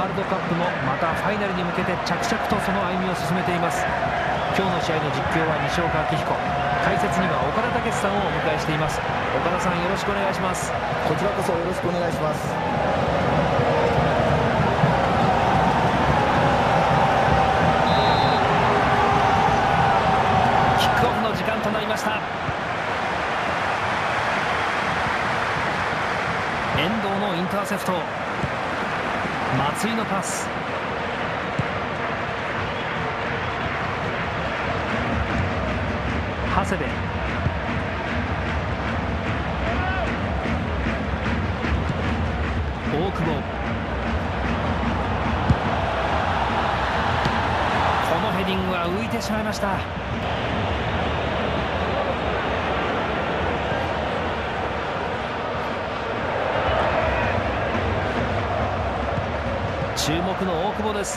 ールドカップもまたファイナルに向けて着々とその歩みを進めています。今日の試合の実況は西岡明彦、解説には岡田武史さんをお迎えしています。岡田さん、よろしくお願いします。 こちらこそよろしくお願いします。 キックオフの時間となりました。遠藤のインターセプト、松井のパス、長谷部、大久保、このヘディングは浮いてしまいました。注目の大久保です。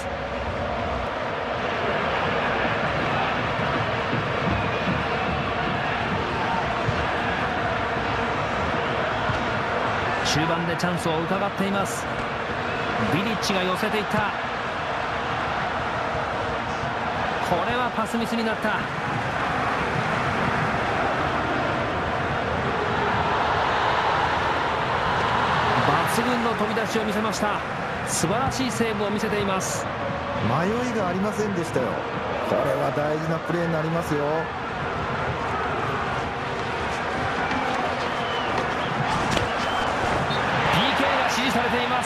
中盤でチャンスを伺っています。ビリッチが寄せていった。これはパスミスになった。抜群の飛び出しを見せました。素晴らしいセーブを見せています。 迷いがありませんでしたよ。これは大事なプレーになりますよ。 PK が指示されています。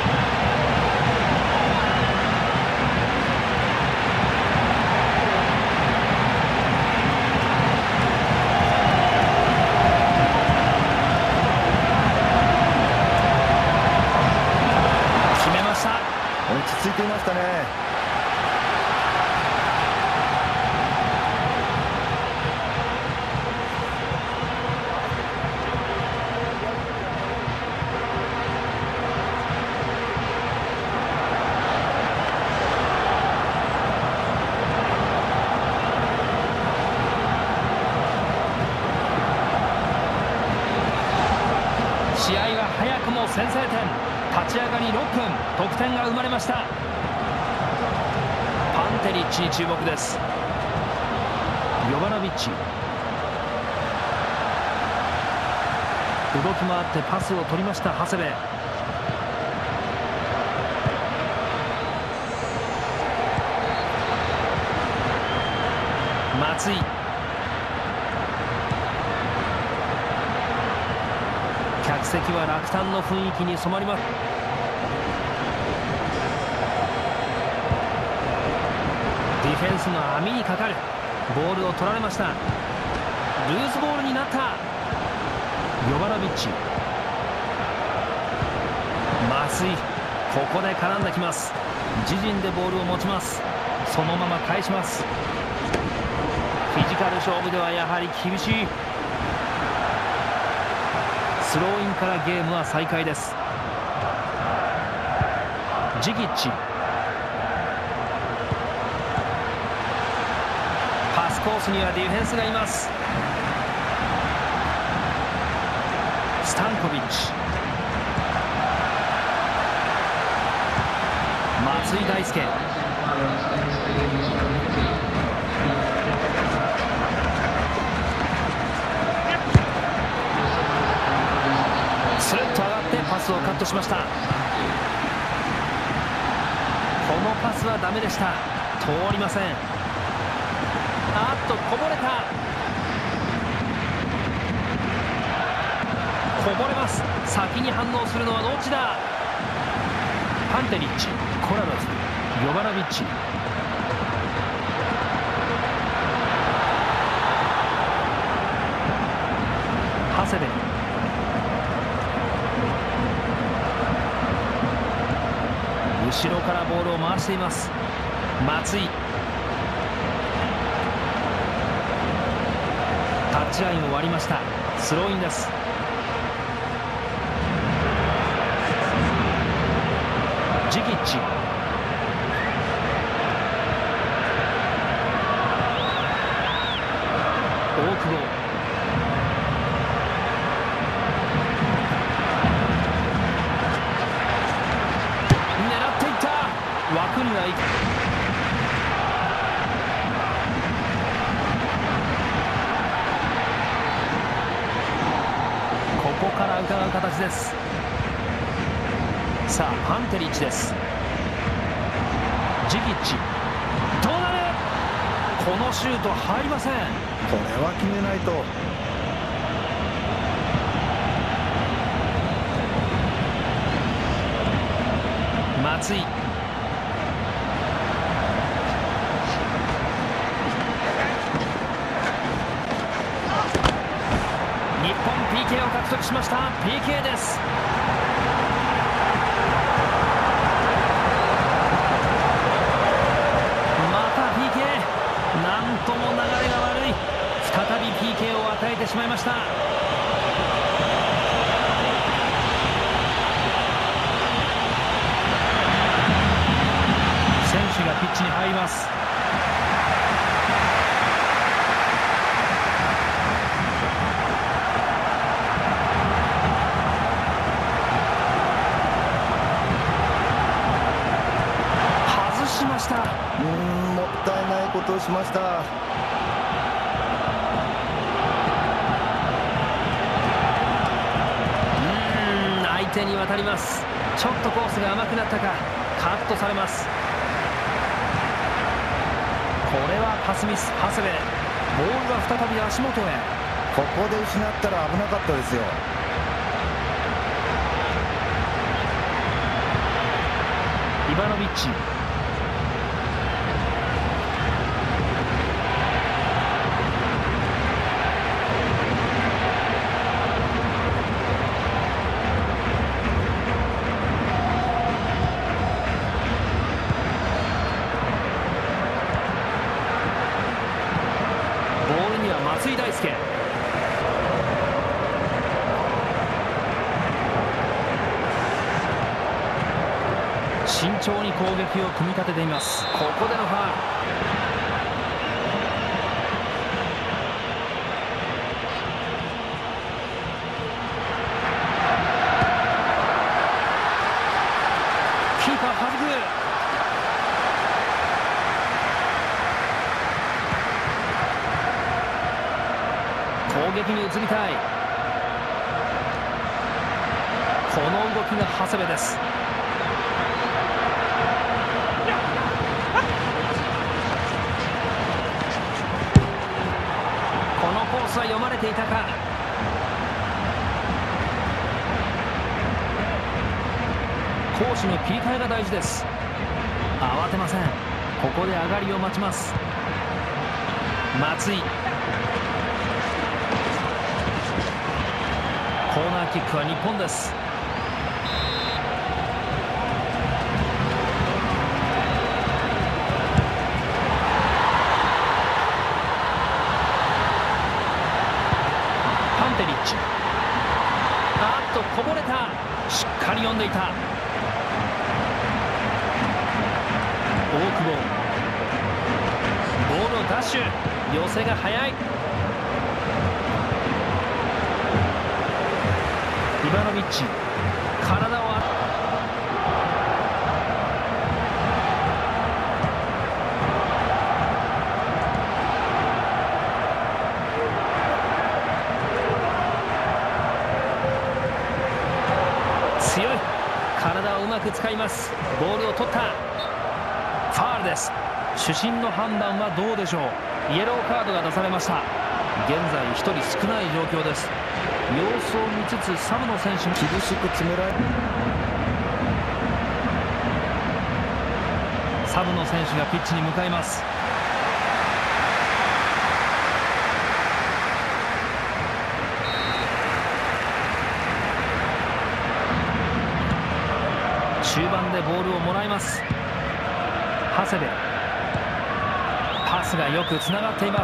落ち着いていましたね。 試合は早くも先制点。立ち上がり6分、得点が生まれました。パンテリッチに注目です。ヨバノビッチ、動き回ってパスを取りました。長谷部、松井、客席は落胆の雰囲気に染まります。ディフェンスの網にかかる。ボールを取られました。ルーズボールになった。ヨバノビッチ、松井、ここで絡んできます。自陣でボールを持ちます。そのまま返します。フィジカル勝負ではやはり厳しい。スローインからゲームは再開です。ジギッチ、パスコースにはディフェンスがいます。スタンコビッチ、松井大輔、スルッと上がってパスをカットしました。このパスはダメでした。通りません。あっと、こぼれた。こぼれます。先に反応するのはどっちだ。パンテリッチ、コラロフ、ヨバノビッチ、長谷部、後ろからボールを回しています。松井、タッチラインを割りました。スローインです。ジキッチ、大久保、狙っていっくにはいく。ここから伺う形です。さあパンテリッチです。ジギッチ、どうなる。このシュート入りません。 これは決めないと。 松井、日本 PK を獲得しました。 PK です。また PK、 なんとも流れが悪い。再び PK を与えてしまいました。選手がピッチに入ります。外しました。 もったいないことをしました。 相手に渡ります。ちょっとコースが甘くなったか。カットされます。これはパスミス。長谷部、ボールは再び足元へ。 ここで失ったら危なかったですよ。 イバノビッチ、ボールには松井大輔。慎重に攻撃を組み立てています。ここでのファウル。キーパーはじく。攻撃に移りたい。この動きが長谷部です。このコースは読まれていたか。攻守の切り替えが大事です。慌てません。ここで上がりを待ちます。松井、コーナーキックは日本です。パンテリッチ、こぼれた。しっかり読んでいた。大久保、ボールをダッシュ。寄せが速い。イバノビッチ、体を強い。体をうまく使います。ボールを取った。ファウルです。主審の判断はどうでしょう。イエローカードが出されました。現在1人少ない状況です。様子を見つつサブの選手も厳しく詰められる。 サブの選手がピッチに向かいます。中盤でボールをもらいます。長谷部、パスがよくつながっています。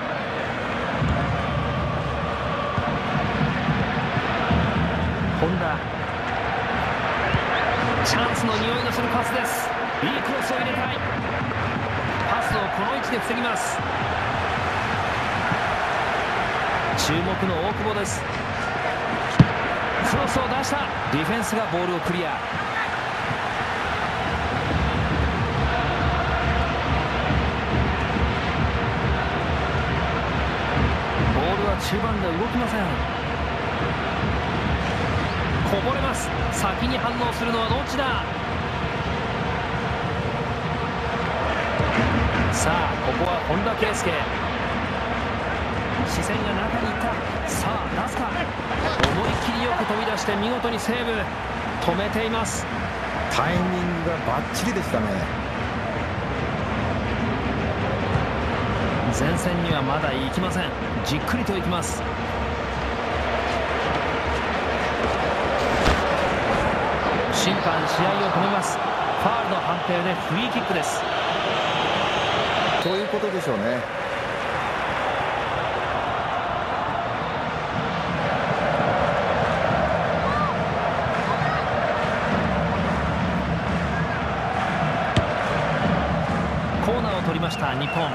本田、チャンスの匂いのするパスです。いいクロスを入れたい。パスをこの位置で防ぎます。注目の大久保です。クロスを出した。ディフェンスがボールをクリア。 中盤で動きません。こぼれます。先に反応するのはどっちだ。さあここは本田圭佑、視線が中にいった。さあ出すか。思いっきりよく飛び出して見事にセーブ。止めています。 タイミングがバッチリでしたね。 前線にはまだ行きません。じっくりと行きます。審判試合を止めます。ファールの判定でフリーキックです。 そういうことでしょうね。 コーナーを取りました日本。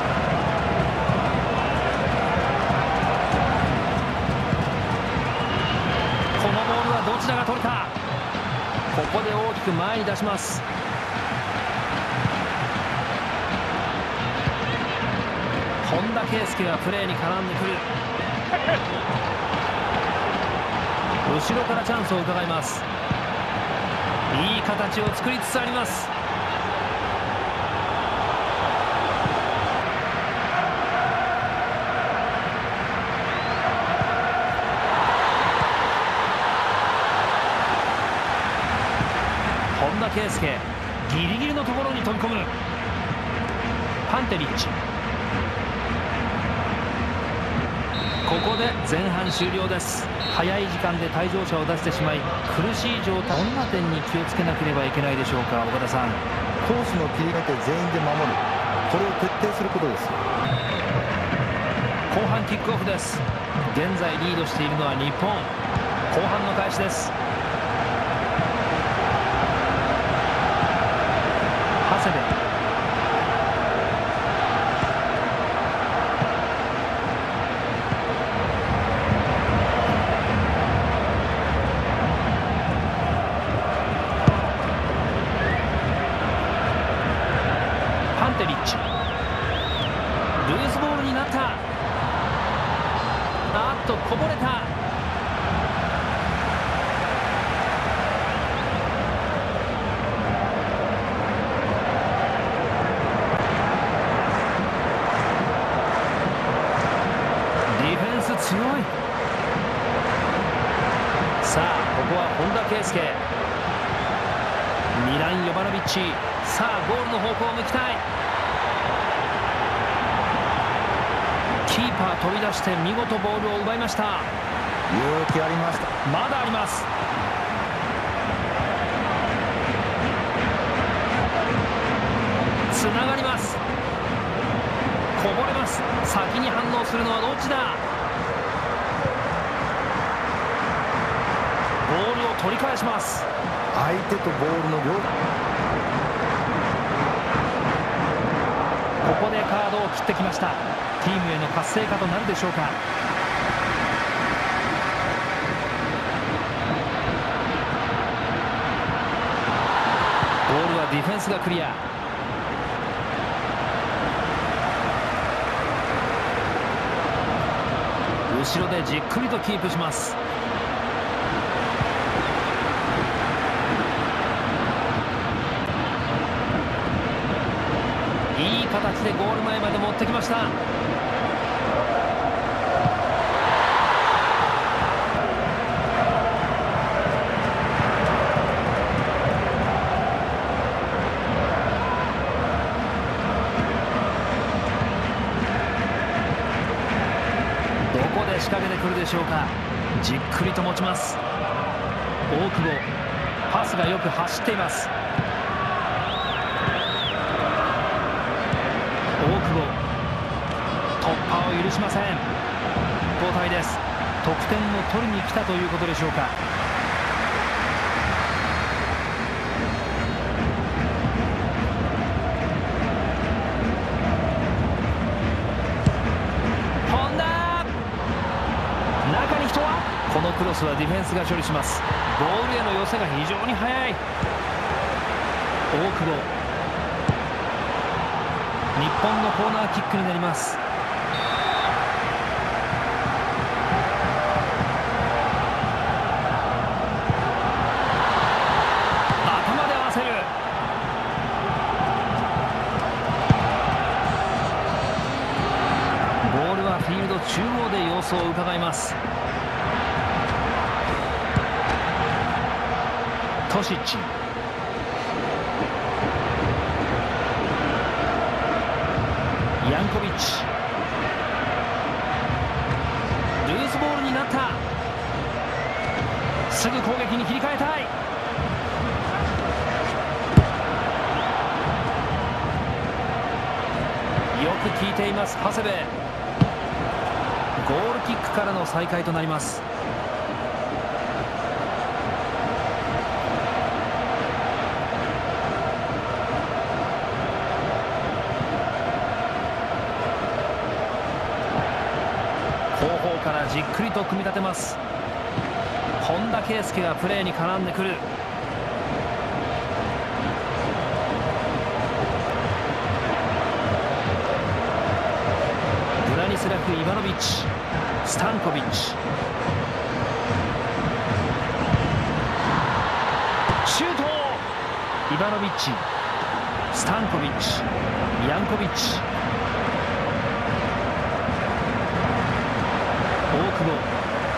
このボールはどちらが取るか。ここで大きく前に出します。本田圭佑がプレーに絡んでくる。後ろからチャンスを伺います。いい形を作りつつあります。本田圭佑、ギリギリのところに飛び込む。パンテリッチ。ここで前半終了です。早い時間で退場者を出してしまい苦しい状態。どんな点に気をつけなければいけないでしょうか。岡田さん。 コースの切り替えて全員で守る、これを徹底することです。 後半キックオフです。現在リードしているのは日本。後半の開始です。長谷部。パンテリッチ。ルーズボールになった。あっとこぼれた。強い。さあここは本田圭佑、ミラン・ヨバノビッチ。さあゴールの方向を向きたい。キーパー飛び出して見事ボールを奪いました。 勇気ありました。 まだあります。つながります。こぼれます。先に反応するのはどっちだ。ボールを取り返します。 相手とボールの両、 ここでカードを切ってきました。チームへの活性化となるでしょうか。ボールはディフェンスがクリア。後ろでじっくりとキープします。いい形でゴール前まで持ってきました。どこで仕掛けてくるでしょうか。じっくりと持ちます。大久保、パスがよく走っています。大久保、突破を許しません。交代です。得点を取りに来たということでしょうか。本田、中に人は。このクロスはディフェンスが処理します。ボールへの寄せが非常に速い。大久保、日本のコーナーキックになります。 中央で様子を伺います。トシッチ、ヤンコビッチ、ルーズボールになった。すぐ攻撃に切り替えたい。よく効いています長谷部。ゴールキックからの再開となります。後方からじっくりと組み立てます。本田圭佑がプレーに絡んでくる。ブラニスラフ・イバノビッチ、スタンコビッチ、シュート。イバノビッチ、スタンコビッチ、ヤンコビッチ、大久保、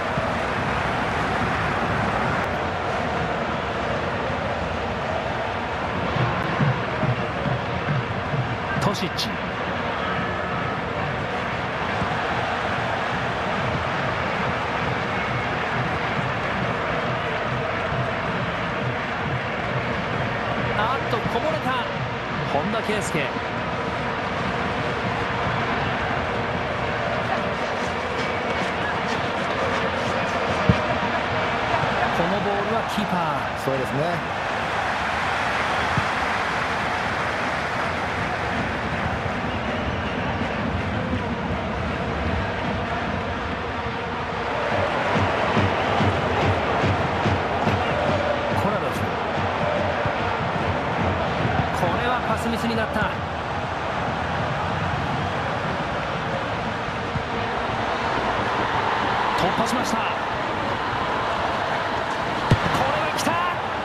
トシッチ、こぼれた。本田圭佑、このボールはキーパー。 そうですね。 パスミスになった。突破しました。これは来た。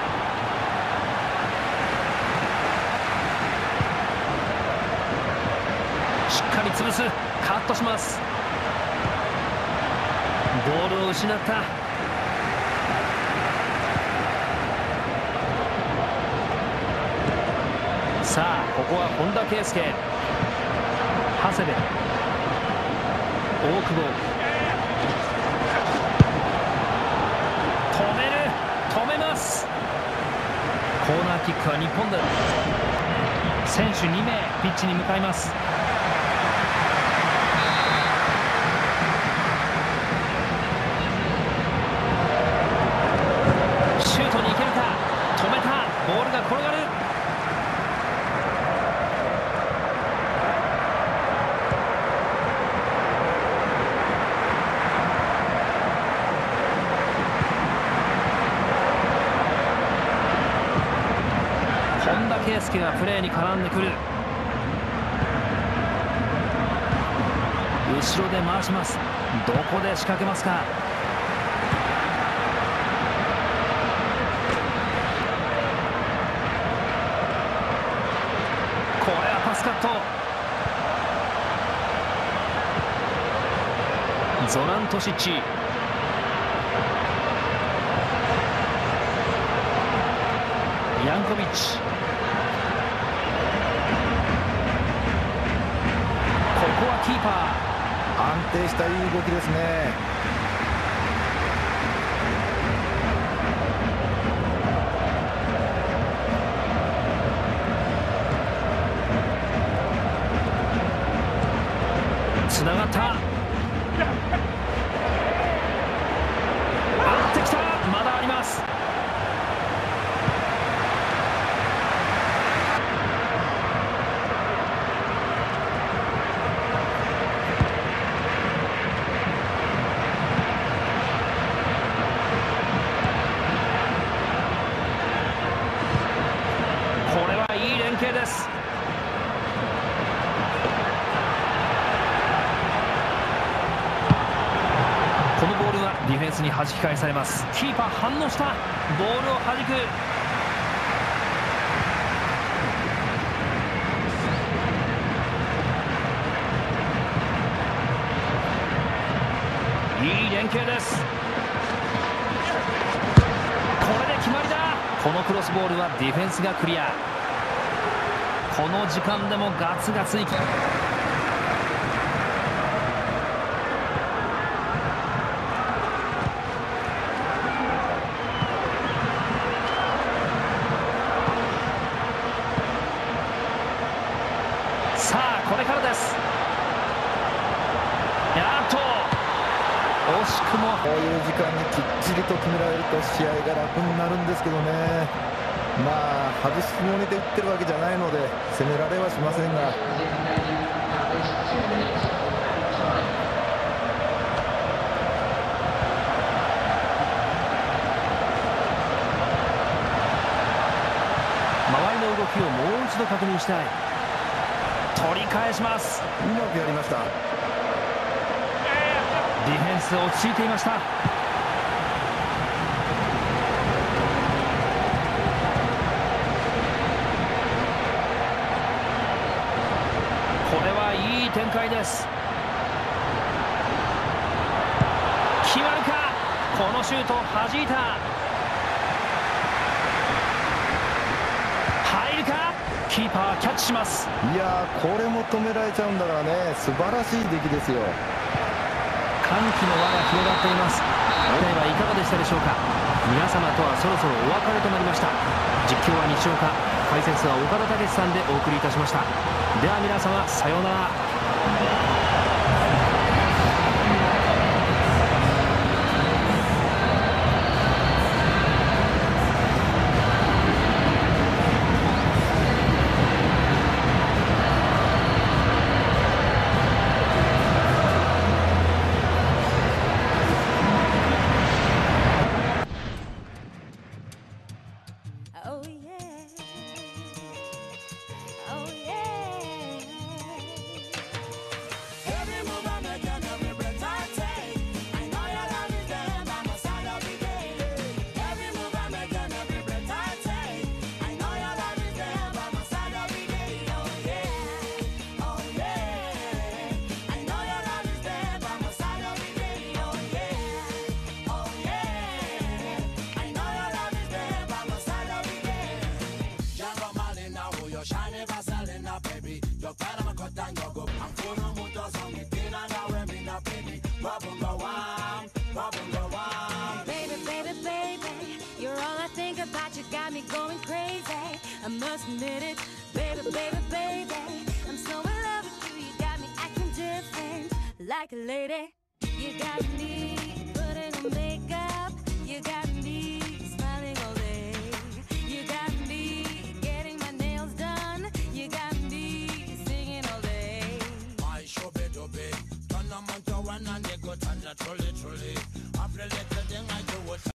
しっかり潰す。カットします。ボールを失った。さあここは本田圭佑、長谷部、大久保、止めます。コーナーキックは日本で。選手2名ピッチに向かいます。シュートに行けるか。止めた。ボールが転がる。本田圭佑がプレーに絡んでくる。後ろで回します。どこで仕掛けますか。これはパスカット。ゾラン・トシッチ、ヤンコビッチ、ここはキーパー。 安定したいい動きですね。 つながった。合ってきた。まだあります。これはいい連携です。このボールはディフェンスに弾き返されます。キーパー反応した。ボールを弾く。 連携です。これで決まりだ。このクロスボールはディフェンスがクリア。この時間でもガツガツいく。さあこれからです。やっと惜しくも。 こういう時間にきっちりと決められると試合が楽になるんですけどね。まあ外すつもりで打ってるわけじゃないので攻められはしませんが。 周りの動きをもう一度確認したい。取り返します。 うまくやりました。 ディフェンス落ち着いていました。これはいい展開です。決まるか。このシュート弾いた。入るか。キーパーキャッチします。 いやー、これも止められちゃうんだからね。素晴らしい出来ですよ。 歓喜の輪が広がっています。お題はいかがでしたでしょうか。皆様とはそろそろお別れとなりました。実況は西岡、解説は岡田武さんでお送りいたしました。では皆様さようなら。 Got me going crazy. I must admit it, baby, baby, baby. I'm so in love with you. You got me acting different, like a lady. You got me putting on makeup. You got me smiling all day. You got me getting my nails done. You got me singing all day. My show be do be, turn on my toe and you go turn truly truly. After little thing I do what.